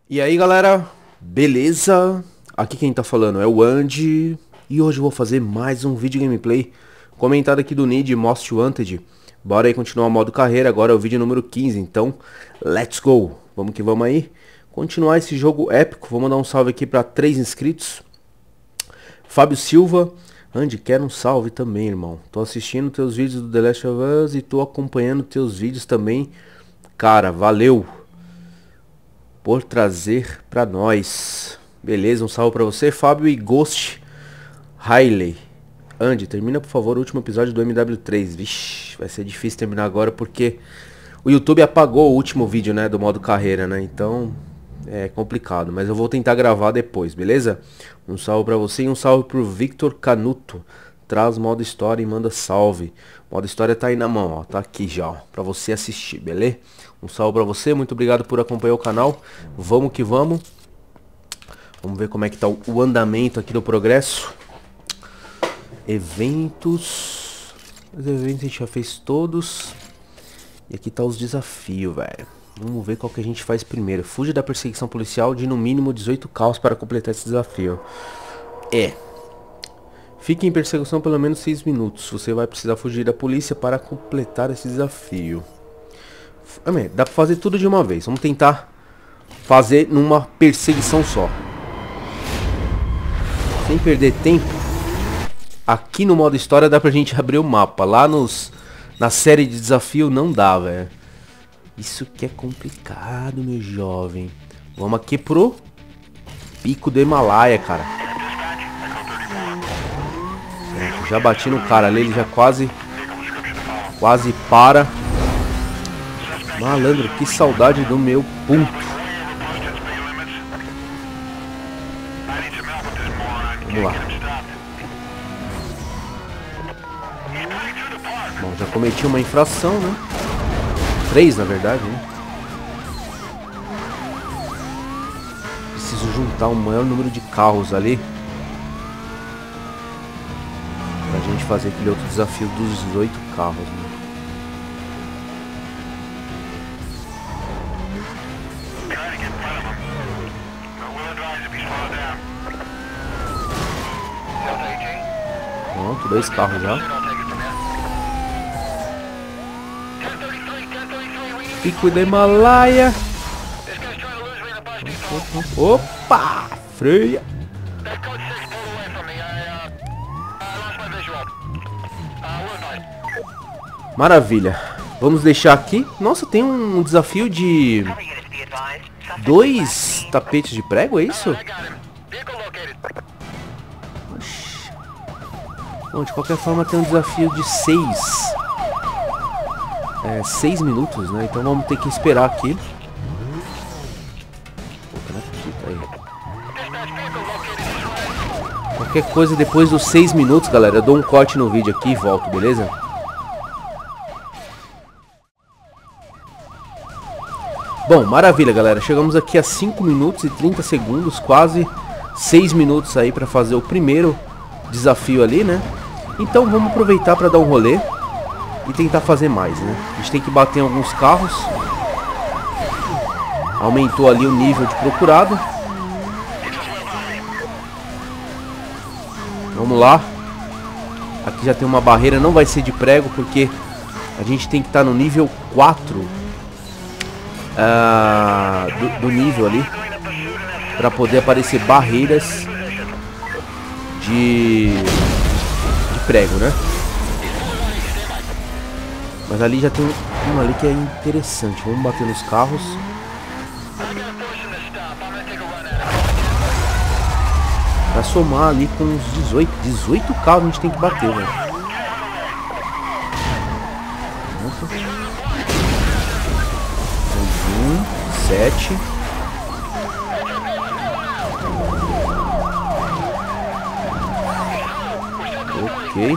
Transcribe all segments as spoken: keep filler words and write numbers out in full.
E aí galera, beleza? Aqui quem tá falando é o Andy. E hoje eu vou fazer mais um vídeo gameplay comentado aqui do Need Most Wanted. Bora aí continuar o modo carreira, agora é o vídeo número quinze, então let's go! Vamos que vamos aí, continuar esse jogo épico. Vou mandar um salve aqui para três inscritos. Fábio Silva, Andy, quero um salve também, irmão. Tô assistindo teus vídeos do The Last of Us e tô acompanhando teus vídeos também. Cara, valeu por trazer pra nós. Beleza, um salve pra você, Fábio. E Ghost Riley. Andy, termina por favor o último episódio do M W três. Vixe, vai ser difícil terminar agora porque o YouTube apagou o último vídeo, né, do modo carreira, né? Então é complicado, mas eu vou tentar gravar depois, beleza? Um salve pra você e um salve pro Victor Canuto. Traz modo história e manda salve. Modo história tá aí na mão, ó. Tá aqui já, ó, pra você assistir, beleza? Um salve pra você, muito obrigado por acompanhar o canal. Vamos que vamos. Vamos ver como é que tá o andamento aqui do progresso. Eventos. Os eventos a gente já fez todos. E aqui tá os desafios, velho. Vamos ver qual que a gente faz primeiro. Fuja da perseguição policial de no mínimo dezoito carros para completar esse desafio. É. Fique em perseguição pelo menos seis minutos. Você vai precisar fugir da polícia para completar esse desafio. Dá pra fazer tudo de uma vez. Vamos tentar fazer numa perseguição só. Sem perder tempo. Aqui no modo história dá pra gente abrir o mapa. Lá nos, na série de desafio não dá, velho. Isso que é complicado, meu jovem. Vamos aqui pro Pico do Himalaia, cara. É, já bati no cara ali, ele já quase Quase para. Malandro, que saudade do meu ponto. Vamos lá. Bom, já cometi uma infração, né? Três, na verdade, né? Preciso juntar o maior número de carros ali pra gente fazer aquele outro desafio dos dezoito carros, né? Pronto, dois carros já. Pico do Himalaia. Opa! Freia! Maravilha. Vamos deixar aqui. Nossa, tem um desafio de dois tapetes de prego, é isso? Bom, de qualquer forma tem um desafio de seis. É, seis minutos, né? Então vamos ter que esperar aqui. Qualquer coisa depois dos seis minutos, galera, eu dou um corte no vídeo aqui e volto, beleza? Bom, maravilha, galera. Chegamos aqui a cinco minutos e trinta segundos, quase seis minutos aí para fazer o primeiro desafio ali, né? Então vamos aproveitar para dar um rolê e tentar fazer mais, né? A gente tem que bater em alguns carros. Aumentou ali o nível de procurado. Vamos lá. Aqui já tem uma barreira, não vai ser de prego porque a gente tem que estar no nível quatro uh, do, do nível ali para poder aparecer barreiras de, de prego, né? Mas ali já tem uma ali que é interessante. Vamos bater nos carros. Pra somar ali com uns dezoito, dezoito carros a gente tem que bater, velho. Um, sete. Ok.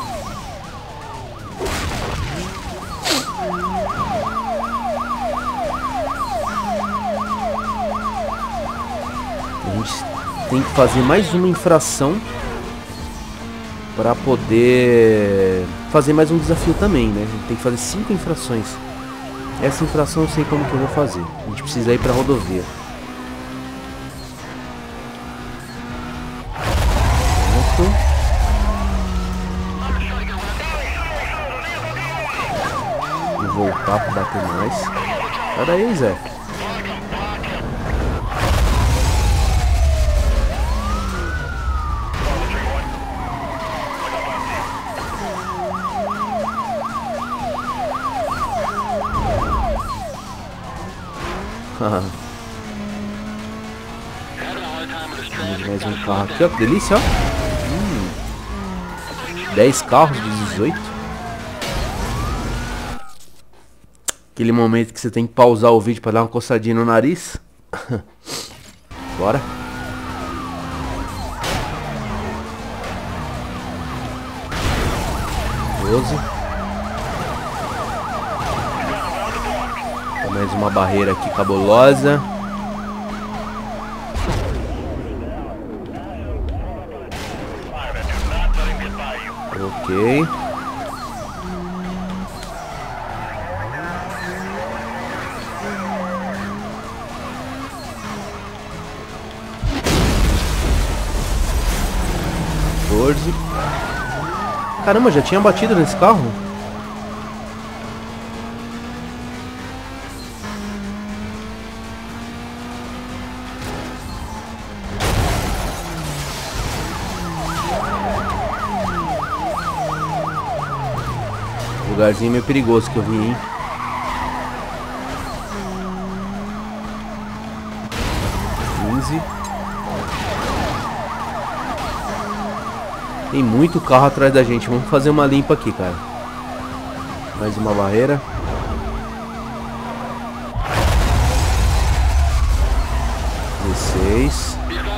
A gente tem que fazer mais uma infração para poder fazer mais um desafio também, né? A gente tem que fazer cinco infrações. Essa infração eu sei como que eu vou fazer. A gente precisa ir para a rodovia. tá? Pra bater mais. Sai daí, Zé. Mais um carro aqui, ó, que delícia, ó. Hum. dez carros de dezoito. Aquele momento que você tem que pausar o vídeo pra dar uma coçadinha no nariz. Bora. doze. Tem mais uma barreira aqui cabulosa. Ok. quatorze. Caramba, já tinha batido nesse carro? Lugarzinho meio perigoso que eu vim, hein? quinze. Tem muito carro atrás da gente. Vamos fazer uma limpa aqui, cara. Mais uma barreira. dezesseis.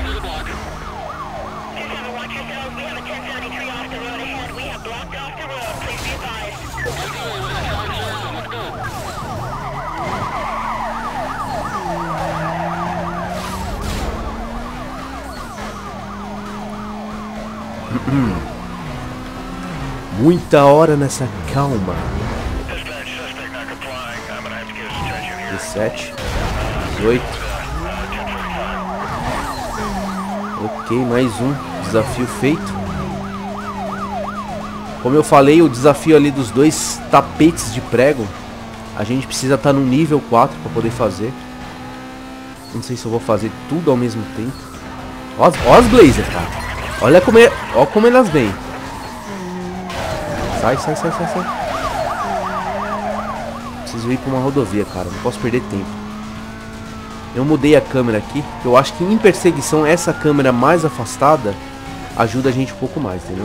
Muita hora nessa calma. dezessete. dezoito. Ok, mais um desafio feito. Como eu falei, o desafio ali dos dois tapetes de prego, a gente precisa estar no nível quatro para poder fazer. Não sei se eu vou fazer tudo ao mesmo tempo. Ó as, ó as Blazer, cara. Olha como, é, ó como elas vêm. Sai, sai, sai, sai, sai. Preciso ir para uma rodovia, cara. Não posso perder tempo. Eu mudei a câmera aqui. Eu acho que em perseguição essa câmera mais afastada ajuda a gente um pouco mais, entendeu?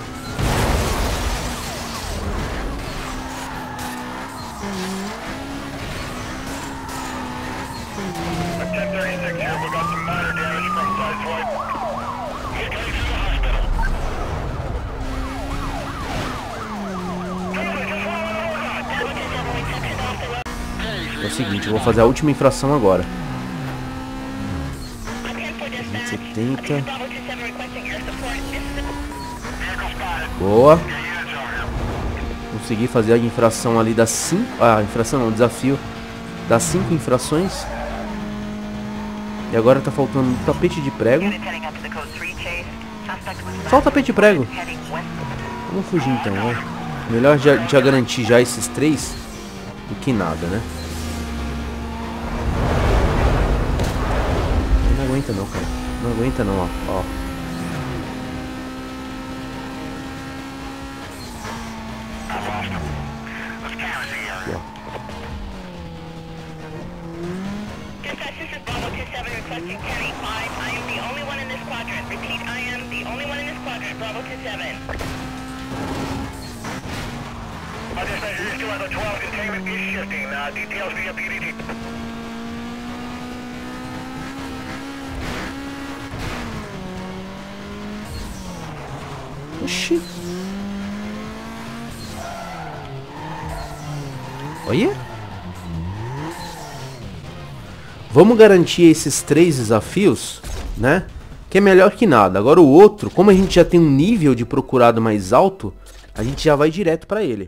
É o seguinte, eu vou fazer a última infração agora. setenta. Boa. Consegui fazer a infração ali das cinco. Ah, infração não, desafio das cinco infrações. E agora tá faltando um tapete de prego. Só o tapete de prego. Vamos fugir então, vai. Melhor já, já garantir já esses três do que nada, né? Não aguenta não, cara. Não aguenta não, ó. Ó. Aqui, ó. Oxi. Olha. Vamos garantir esses três desafios, né? Que é melhor que nada. Agora o outro, como a gente já tem um nível de procurado mais alto, a gente já vai direto para ele.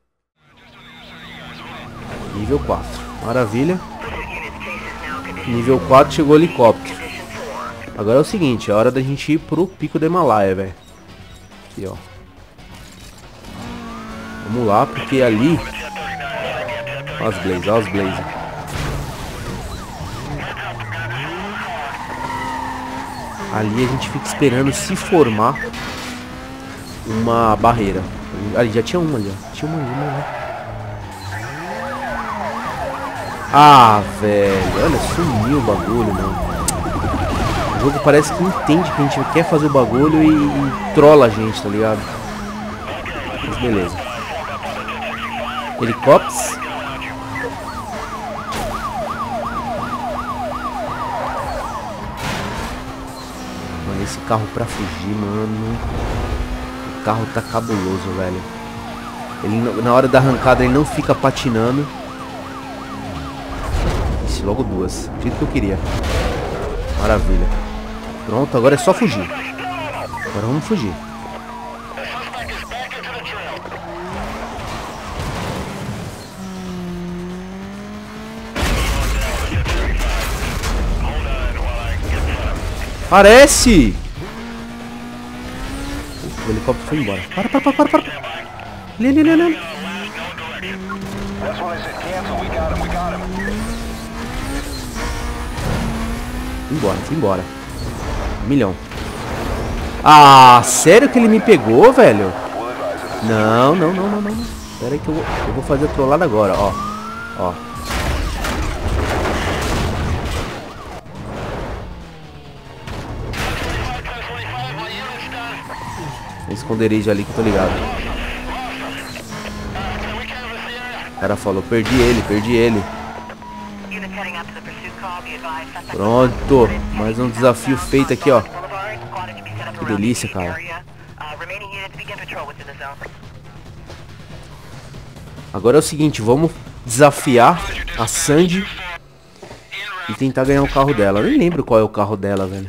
Nível quatro. Maravilha. Nível quatro chegou o helicóptero. Agora é o seguinte, é hora da gente ir pro Pico do Himalaia, velho. Aqui, ó. Vamos lá, porque ali Olha as Blaze, olha as Blaze. Ali a gente fica esperando se formar uma barreira. Ali já tinha uma ali, ó. Tinha uma ali, né? Ah, velho. Olha, sumiu o bagulho, mano. O jogo parece que entende que a gente quer fazer o bagulho e, e trola a gente, tá ligado? Mas beleza. Helicópteros. Mano, esse carro pra fugir, mano. O carro tá cabuloso, velho. Ele, na hora da arrancada ele não fica patinando. Ixi, logo duas. Do jeito que eu queria. Maravilha. Pronto, agora é só fugir. Agora vamos fugir. Parece! O helicóptero foi embora. Para, para, para, para, para. Ali, ali, ali, ali. Embora, foi embora. Um milhão. Ah, sério que ele me pegou, velho? Não, não, não, não, não. Espera aí que eu vou, eu vou fazer a trollada agora, ó. Ó. Esconderijo ali que eu tô ligado. O cara falou, perdi ele, perdi ele. Pronto, mais um desafio feito aqui, ó. Que delícia, cara. Agora é o seguinte, vamos desafiar a Sandy e tentar ganhar o carro dela. Eu nem lembro qual é o carro dela, velho.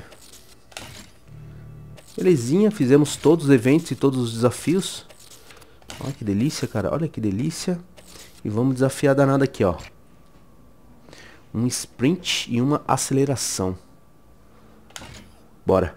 Belezinha, fizemos todos os eventos e todos os desafios. Olha que delícia, cara. Olha que delícia. E vamos desafiar a danada aqui, ó. Um sprint e uma aceleração. Bora.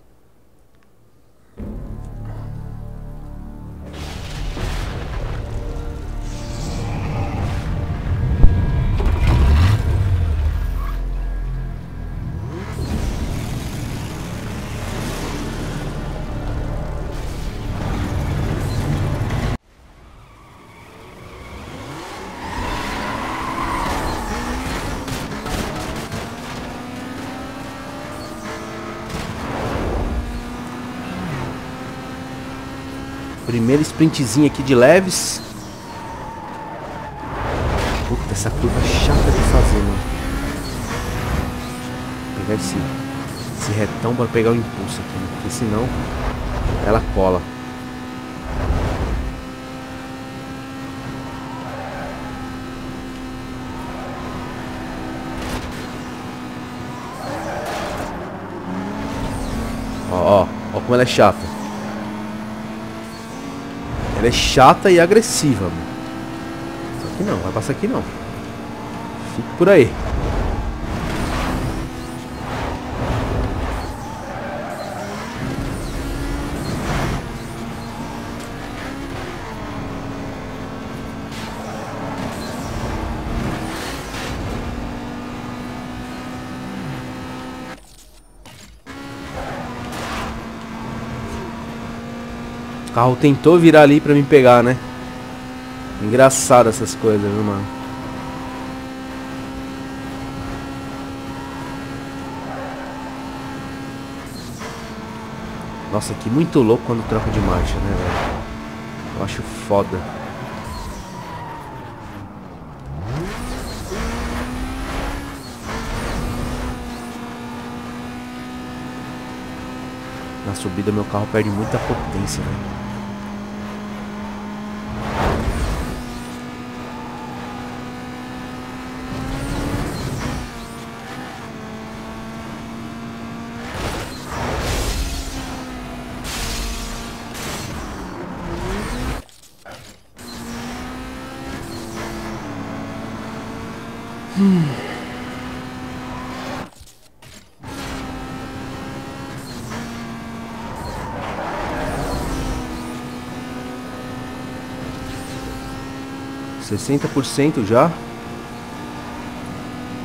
Primeiro sprintzinho aqui de leves. Puta, essa curva chata de fazer, mano. Vou pegar esse, esse retão para pegar o impulso aqui, né? Porque senão ela cola. Ó, ó, ó como ela é chata. Ela é chata e agressiva, mano. Isso aqui não, vai passar aqui não. Fique por aí. O carro tentou virar ali pra me pegar, né? Engraçado essas coisas, viu, mano? Nossa, que muito louco quando troca de marcha, né, velho? Eu acho foda. Na subida meu carro perde muita potência, né? Hum. sessenta por cento já.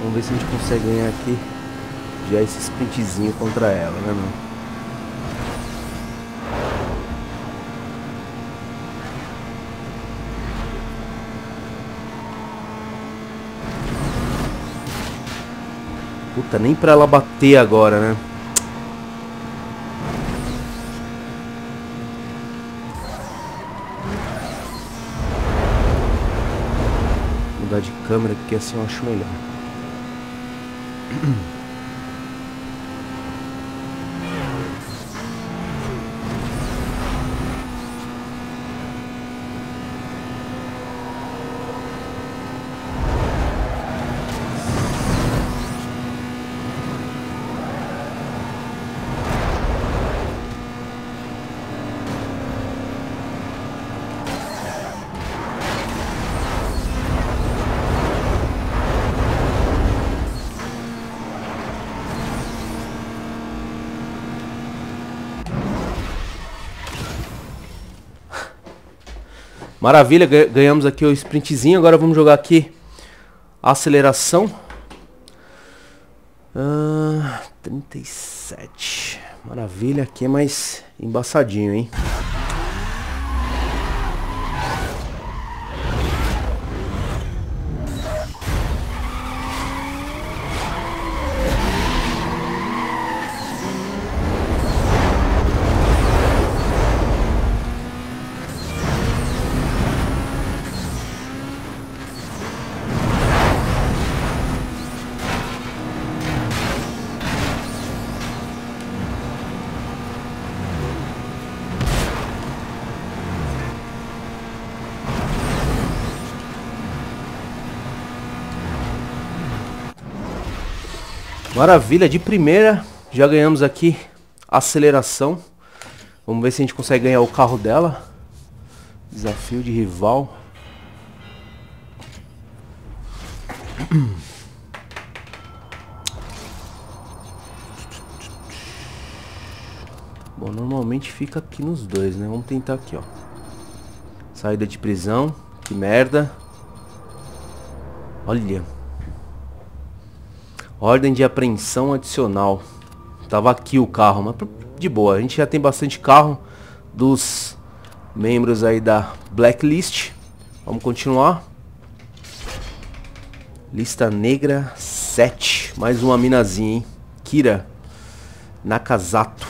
Vamos ver se a gente consegue ganhar aqui já esse sprintzinho contra ela, né, mano? Puta, nem pra ela bater agora, né? Mudar de câmera, porque assim eu acho melhor. Maravilha, ganhamos aqui o sprintzinho. Agora vamos jogar aqui a aceleração. Ah, trinta e sete. Maravilha, aqui é mais embaçadinho, hein? Maravilha, de primeira já ganhamos aqui a aceleração. Vamos ver se a gente consegue ganhar o carro dela. Desafio de rival. Bom, normalmente fica aqui nos dois, né? Vamos tentar aqui, ó. Saída de prisão. Que merda. Olha. Ordem de apreensão adicional. Tava aqui o carro, mas de boa. A gente já tem bastante carro dos membros aí da Blacklist. Vamos continuar. Lista Negra sete. Mais uma minazinha, hein? Kira Nakazato.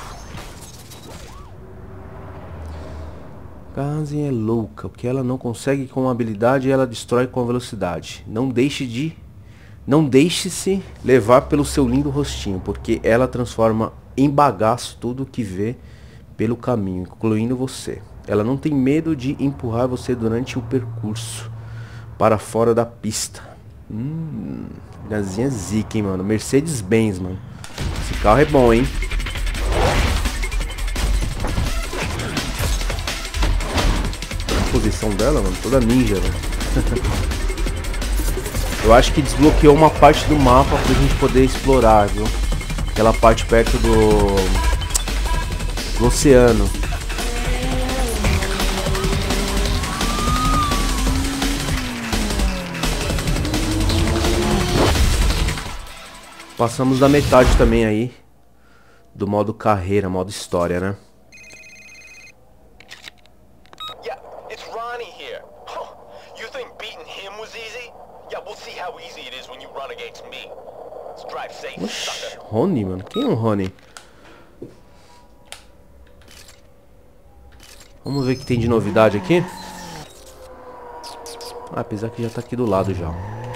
Kazi é louca. O que ela não consegue com habilidade, ela destrói com velocidade. Não deixe de... Não deixe-se levar pelo seu lindo rostinho, porque ela transforma em bagaço tudo que vê pelo caminho, incluindo você. Ela não tem medo de empurrar você durante o percurso para fora da pista. Hum, minazinha zica, hein, mano. Mercedes-Benz, mano. Esse carro é bom, hein. A posição dela, mano, toda ninja, velho. Eu acho que desbloqueou uma parte do mapa pra gente poder explorar, viu? Aquela parte perto do, do oceano. Passamos da metade também aí do modo carreira, modo história, né? Oxi, Rony, mano. Quem é um Rony? Vamos ver o que tem de novidade aqui. Ah, apesar que já tá aqui do lado já.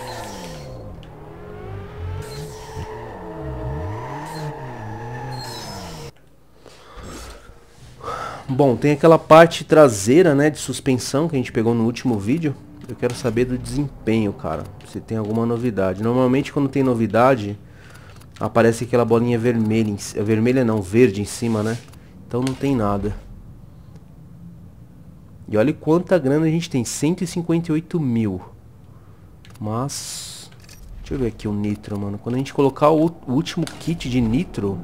Bom, tem aquela parte traseira, né, de suspensão que a gente pegou no último vídeo. Eu quero saber do desempenho, cara. Se tem alguma novidade. Normalmente quando tem novidade, aparece aquela bolinha vermelha, em, vermelha não, verde em cima, né? Então não tem nada. E olha quanta grana a gente tem, cento e cinquenta e oito mil. Mas... deixa eu ver aqui o nitro, mano. Quando a gente colocar o, o último kit de nitro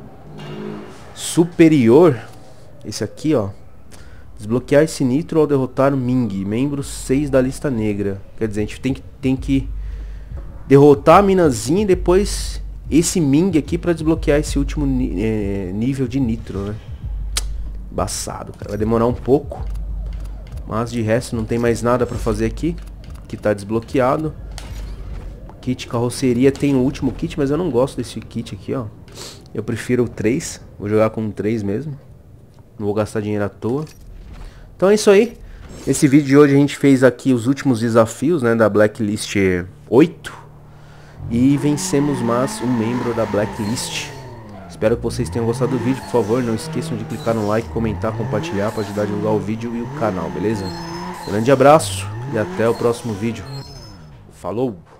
superior, esse aqui, ó. Desbloquear esse nitro ao derrotar Ming, membro seis da lista negra. Quer dizer, a gente tem que, tem que derrotar a minazinha e depois esse Ming aqui pra desbloquear esse último é, nível de nitro, né? Embaçado, cara. Vai demorar um pouco. Mas de resto não tem mais nada pra fazer aqui. Que tá desbloqueado. Kit carroceria tem o último kit, mas eu não gosto desse kit aqui, ó. Eu prefiro o três. Vou jogar com o três mesmo. Não vou gastar dinheiro à toa. Então é isso aí. Nesse vídeo de hoje a gente fez aqui os últimos desafios, né, da Blacklist oito. E vencemos mais um membro da Blacklist. Espero que vocês tenham gostado do vídeo. Por favor, não esqueçam de clicar no like, comentar, compartilhar para ajudar a divulgar o vídeo e o canal, beleza? Grande abraço e até o próximo vídeo. Falou!